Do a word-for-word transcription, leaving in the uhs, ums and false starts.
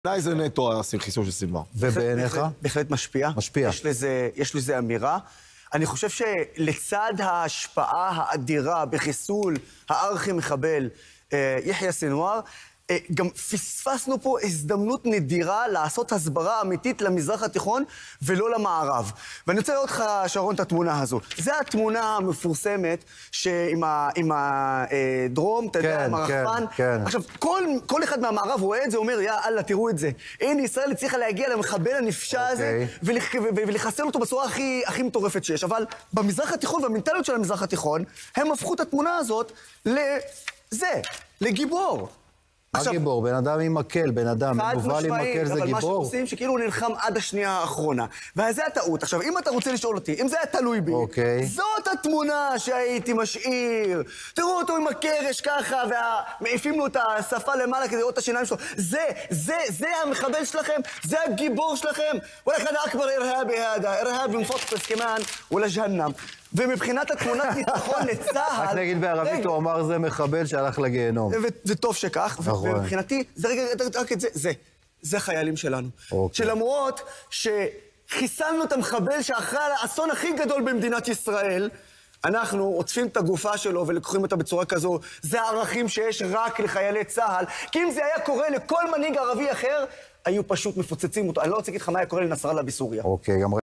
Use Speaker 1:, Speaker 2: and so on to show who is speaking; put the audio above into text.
Speaker 1: אולי זה נטו החיסול של סנוואר.
Speaker 2: ובעיניך?
Speaker 3: בהחלט משפיע.
Speaker 2: משפיע.
Speaker 3: יש לזה, יש לזה אמירה. אני חושב שלצד ההשפעה האדירה בחיסול הארכי-מחבל יחיא סנוואר, גם פספסנו פה הזדמנות נדירה לעשות הסברה אמיתית למזרח התיכון ולא למערב. ואני רוצה לראות לך, שרון, את התמונה הזו. זו התמונה המפורסמת עם הדרום, אתה יודע, המרחפן. עכשיו, כל, כל אחד מהמערב רואה את זה, אומר, יא אללה, תראו את זה. הנה, ישראל הצליחה להגיע למחבל הנפשע הזה, ולחסל אותו בצורה הכי, הכי מטורפת שיש. אבל במזרח התיכון, והמנטליות של המזרח התיכון, הם הפכו את התמונה הזאת לזה, לגיבור.
Speaker 2: מה גיבור? בן אדם עם מקל, בן אדם מובל עם מקל זה גיבור?
Speaker 3: אבל מה שעושים שכאילו הוא נלחם עד השנייה האחרונה. וזה הטעות. עכשיו, אם אתה רוצה לשאול אותי, אם זה היה תלוי בי, זאת התמונה שהייתי משאיר. תראו אותו עם הקרש ככה, ומעיפים לו את השפה למעלה כדי לראות את השיניים שלו. זה, זה, זה המחבל שלכם, זה הגיבור שלכם. וואלה, כאן אכבר אירהבי הדה, אירהבי מפוטפס כמן, וולה ג'הנם. ומבחינת התמונת ניצחון לצהל...
Speaker 2: רק נגיד בערבית הוא אמר זה מחבל שהלך לגיהנום.
Speaker 3: וזה טוב שכך, ומבחינתי, זה רגע, רק את זה, זה, זה חיילים שלנו. שלמרות שחיסלנו את המחבל שאחרי האסון הכי גדול במדינת ישראל, אנחנו עוטפים את הגופה שלו ולקוחים אותה בצורה כזו, זה הערכים שיש רק לחיילי צהל, כי אם זה היה קורה לכל מנהיג ערבי אחר, היו פשוט מפוצצים אותו. אני לא רוצה להגיד לך מה היה קורה לנסראללה בסוריה.
Speaker 2: אוקיי, גם